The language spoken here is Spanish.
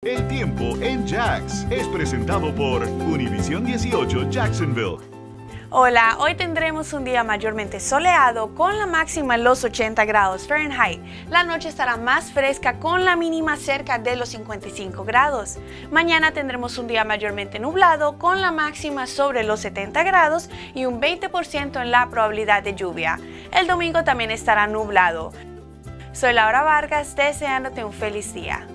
El tiempo en Jax es presentado por Univision 18 Jacksonville. Hola, hoy tendremos un día mayormente soleado con la máxima en los 80 grados Fahrenheit. La noche estará más fresca con la mínima cerca de los 55 grados. Mañana tendremos un día mayormente nublado con la máxima sobre los 70 grados y un 20% en la probabilidad de lluvia. El domingo también estará nublado. Soy Laura Vargas, deseándote un feliz día.